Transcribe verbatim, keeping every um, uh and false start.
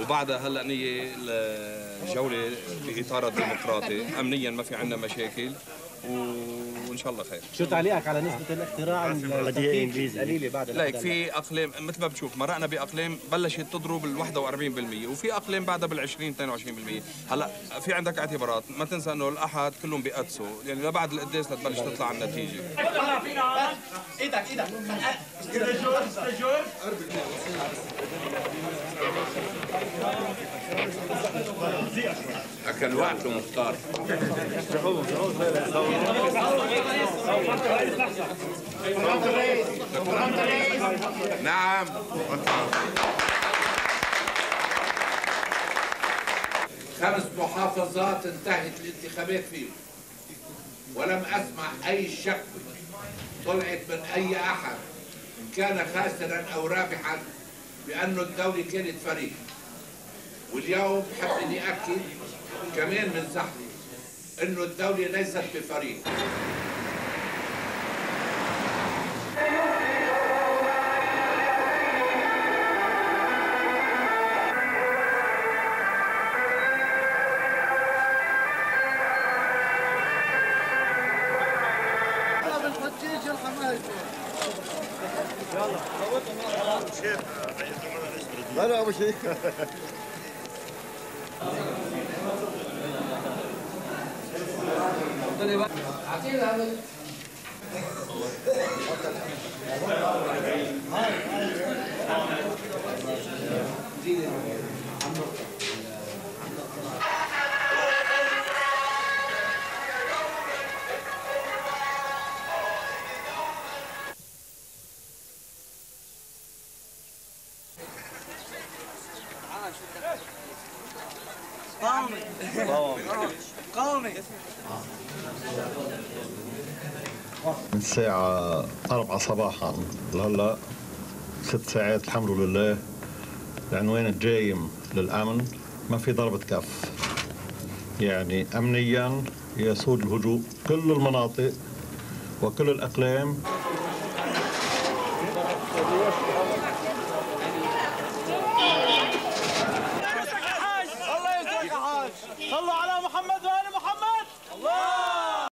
وبعدها هلا نية الجولة بإطار الديمقراطي، أمنيا ما في عندنا مشاكل وإن شاء الله خير. شو تعليقك على نسبة الاقتراع القليلة بعد لا في أقليم مثل ما بتشوف مرقنا بأقليم بلشت تضرب ال واحد وأربعين بالمئة وفي أقليم بعدها بال عشرين اثنين وعشرين بالمئة. هلا في عندك اعتبارات، ما تنسى إنه الأحد كلهم بيقدسوا، يعني لبعد القداس لتبلش تطلع على النتيجة. ايدك ايدك أكل وقت مختار. نعم. خمس محافظات انتهت الانتخابات فيهم ولم أسمع أي شكوى طلعت من أي أحد إن كان خاسرا أو رابحا بأنه الدولة كانت فريق. واليوم بحب اني اكد كمان من زحله انه الدولة ليست بفريق. هلا ابو شيخ. قومي قومي من الساعة أربعة صباحا لهلا ست ساعات الحمد لله العنوان الجايم للأمن، ما في ضربة كف، يعني أمنيا يسود الهدوء كل المناطق وكل الأقلام.